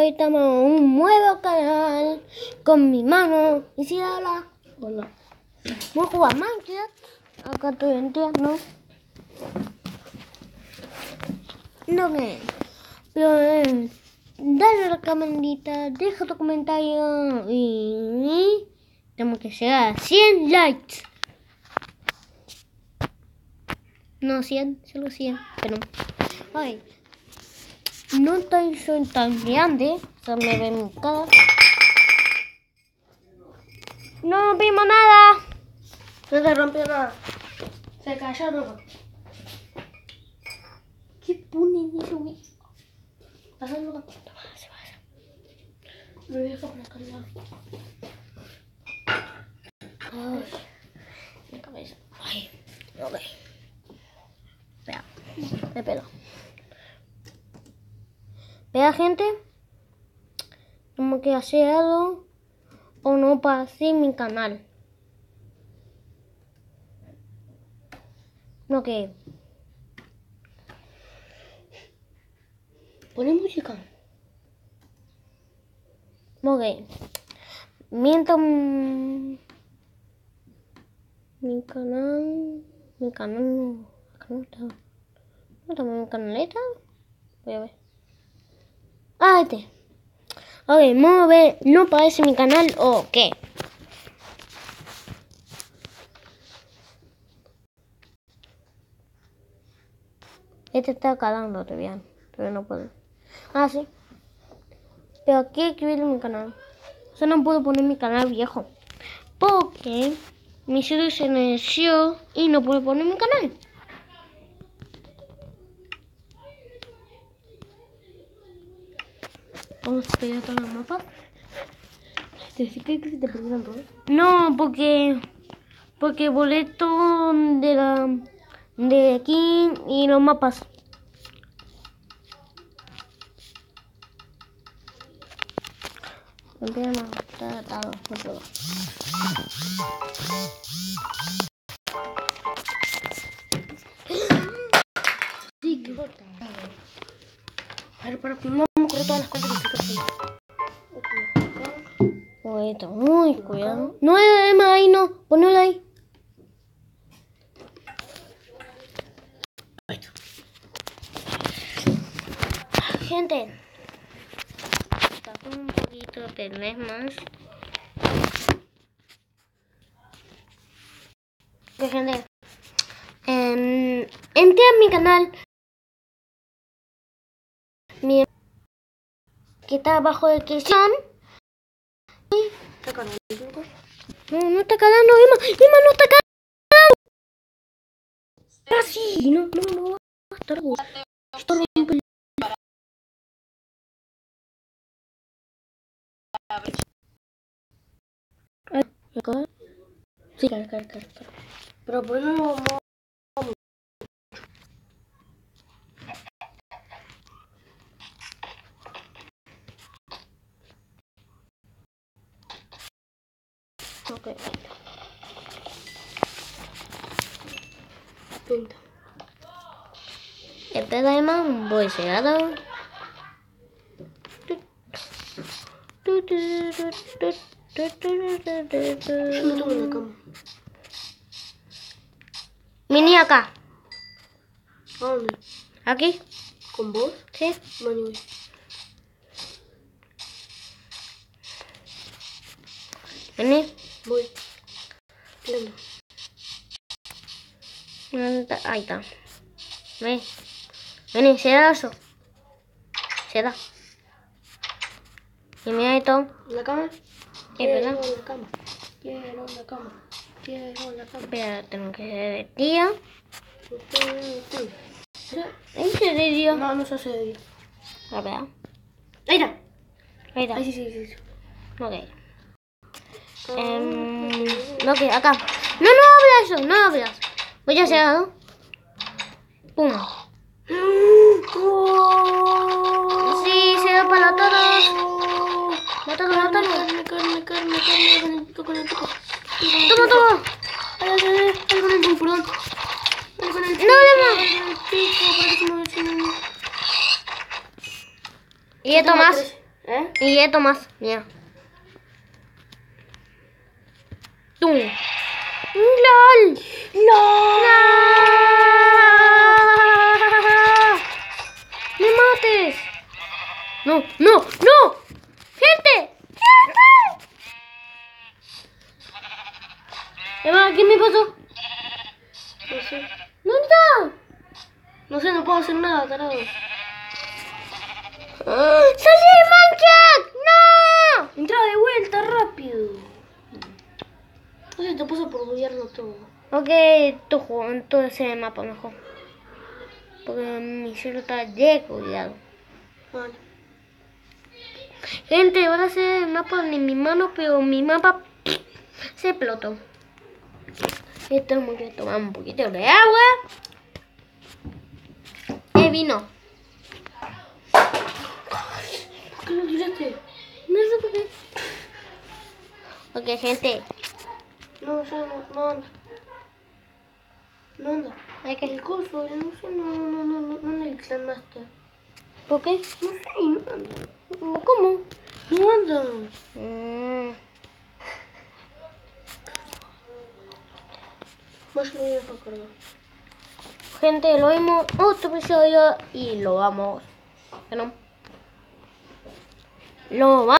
hoy estamos en un nuevo canal con mi mano. Y si hola. Hola. Vamos a jugar Minecraft. Acá estoy en tierra, ¿no? No que. Pero dale a la campanita, deja tu comentario y tenemos que llegar a 100 likes. No 100, solo 100, pero ay, no soy tan grande, solo me ven mi cara. No vimos nada. No se rompió nada. Se cayó todo. ¿Qué ponen eso, güey? Pasando la puerta. Se va. Lo dejo por acá al lado. Ay, mi cabeza. Ay, ok. Espera, me pelo. Espera, gente. Tengo que hacer algo o no para hacer mi canal. No que. Pone música. Ok. Mientras mi canal no. Acá no está. ¿No está mi canaleta? Voy a ver. Ah, este. Ok, vamos a ver. ¿No parece mi canal o qué? Este está calando todavía. Pero no puedo. Ah, sí. Pero aquí escribir mi canal. O sea, no puedo poner mi canal viejo. Porque mi celular se inició y no puedo poner mi canal. Vamos a pegar todos los mapas. ¿Te que se te perdieron todos? No, porque boleto de aquí y los mapas. Empiezan a estar atados, no puedo. Sí, qué bota. A ver, para no me acuerdo todas las cosas que estoy haciendo. Oye, muy cuidado. No, Emma, ahí no. Ponelo ahí. Gente. Está con un poquito de mes más. Que gente. Entré a mi canal. Que está abajo de descripción. ¿Está con el grupo? No está calando, Emma no está calando. Así, no va a estar. Esto rompe. Acá. Sí, claro. Pero ponemos. Ok. Punto. Espera, Emma, voy cerrado. Yo no tengo la cama. Vení acá. ¿A dónde? Aquí. ¿Con vos? Sí. Bueno, voy. Vení. Voy. Pleno. Ahí está. Vení. Vení, cierra eso. Cierra. Y mira esto. ¿La cama? Espera. la cama. Quiero la cama. Espera, tengo que hacer de día. ¿En ¿Sí? serio? No se hace de día. A ver. Ahí está. Ahí está. Ahí sí. Ok. Ok, acá. No abras eso, no abras. Voy a hacer algo. Pum. Sí, se da para todos. Mátalo. Carne, con el pico. Toma. Ahí con el pico, perdón. No. ¿Y esto más? ¿Eh? Y esto más, mira. ¡Tum! ¡Lol! ¡No! ¡Me mates! ¡No, no, no! ¡Gente! ¡Gente! Emma, ¿qué me pasó? No sé. ¿Dónde está? No sé, no puedo hacer nada, tarado. ¡Salí de Minecraft! ¡No! Entra de vuelta, rápido. No sé, te puse por buguearlo todo. Ok, tu juego, entonces el mapa mejor. Porque mi cielo está descuidado. Vale. Gente, ahora a hacer el mapa de mi mano, pero mi mapa se explotó. Y tenemos que tomar un poquito de agua. Vino. ¿Por qué lo tiraste? No sé por qué. Ok, gente. No, ya no anda. No anda. Hay que... El coso, no sé, no anda el Clan Master. ¿Por qué? No sé, no anda. ¿Cómo? No anda. Más lo voy a recordar. Gente, lo vimos otro episodio y lo vamos. ¿No? Lo vamos.